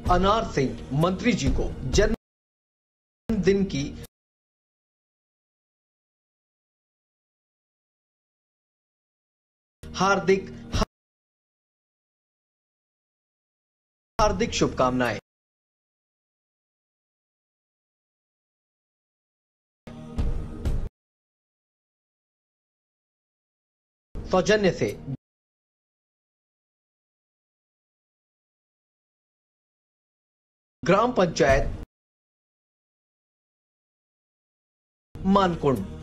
अनार सिंह मंत्री जी को जन्मदिन की हार्दिक शुभकामनाएं। सौजन्य से ग्राम पंचायत मानकुंड।